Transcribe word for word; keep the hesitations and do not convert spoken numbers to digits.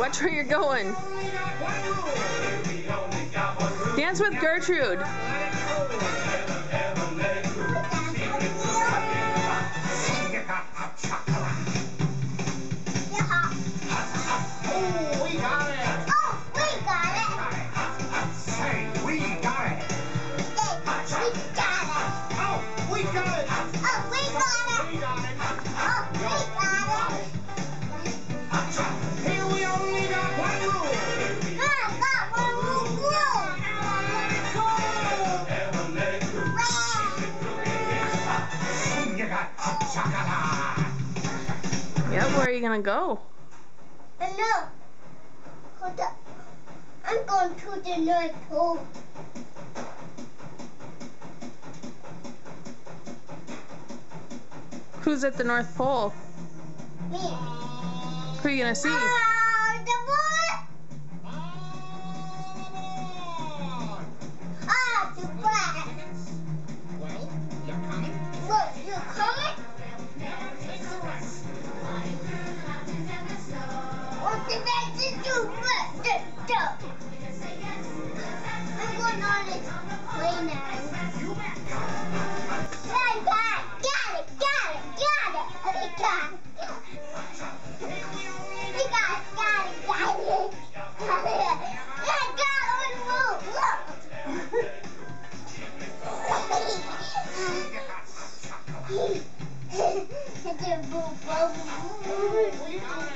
Watch where you're going. Dance with Gertrude. Yep, where are you gonna go? I know. Hold up. I'm going to the North Pole. Who's at the North Pole? Me. Who are you gonna see? Ah, the boy. Ah, the black. Well, you're coming? Look, you're coming? What's the next to do? I'm going on this plane now. Got it, got it, got it, got it. I got it. We got it, got it, got it. Got it. I got it on the move. Look. It's a boo boo.